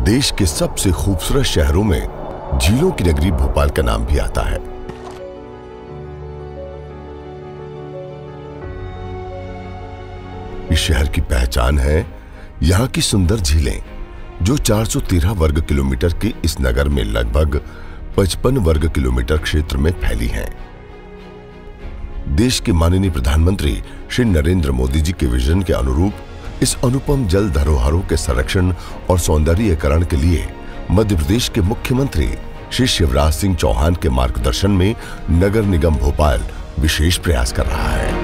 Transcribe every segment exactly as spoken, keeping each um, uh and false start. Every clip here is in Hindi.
देश के सबसे खूबसूरत शहरों में झीलों की नगरी भोपाल का नाम भी आता है। इस शहर की पहचान है यहाँ की सुंदर झीलें, जो चार सौ तेरह वर्ग किलोमीटर के इस नगर में लगभग पचपन वर्ग किलोमीटर क्षेत्र में फैली हैं। देश के माननीय प्रधानमंत्री श्री नरेंद्र मोदी जी के विजन के अनुरूप इस अनुपम जल धरोहरों के संरक्षण और सौंदर्यीकरण के लिए मध्य प्रदेश के मुख्यमंत्री श्री शिवराज सिंह चौहान के मार्गदर्शन में नगर निगम भोपाल विशेष प्रयास कर रहा है।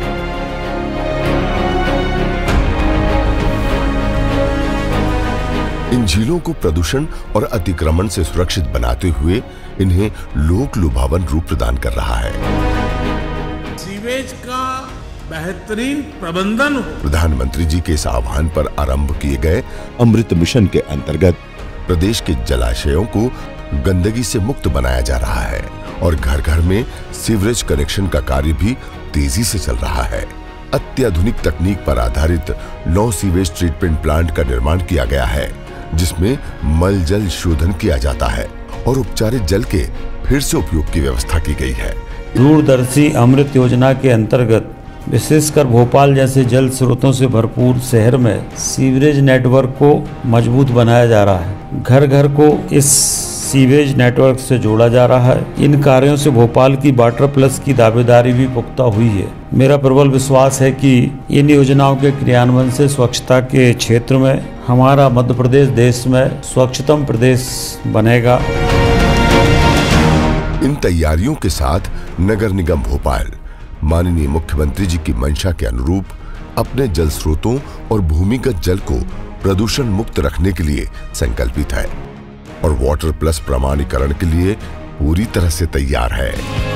इन झीलों को प्रदूषण और अतिक्रमण से सुरक्षित बनाते हुए इन्हें लोक लुभावन रूप प्रदान कर रहा है। सीवेज का बेहतरीन प्रबंधन हो। प्रधानमंत्री जी के इस आह्वान पर आरंभ किए गए अमृत मिशन के अंतर्गत प्रदेश के जलाशयों को गंदगी से मुक्त बनाया जा रहा है और घर घर में सीवरेज कनेक्शन का कार्य भी तेजी से चल रहा है। अत्याधुनिक तकनीक पर आधारित नौ सीवेज ट्रीटमेंट प्लांट का निर्माण किया गया है, जिसमें मल जल शोधन किया जाता है और उपचारित जल के फिर से उपयोग की व्यवस्था की गई है। दूरदर्शी अमृत योजना के अंतर्गत विशेषकर भोपाल जैसे जल स्रोतों से भरपूर शहर में सीवरेज नेटवर्क को मजबूत बनाया जा रहा है। घर घर को इस सीवेज नेटवर्क से जोड़ा जा रहा है। इन कार्यों से भोपाल की वाटर प्लस की दावेदारी भी पुख्ता हुई है। मेरा प्रबल विश्वास है कि इन योजनाओं के क्रियान्वयन से स्वच्छता के क्षेत्र में हमारा मध्य प्रदेश देश में स्वच्छतम प्रदेश बनेगा। इन तैयारियों के साथ नगर निगम भोपाल माननीय मुख्यमंत्री जी की मंशा के अनुरूप अपने जल स्रोतों और भूमिगत जल को प्रदूषण मुक्त रखने के लिए संकल्पित है और वाटर प्लस प्रमाणीकरण के लिए पूरी तरह से तैयार है।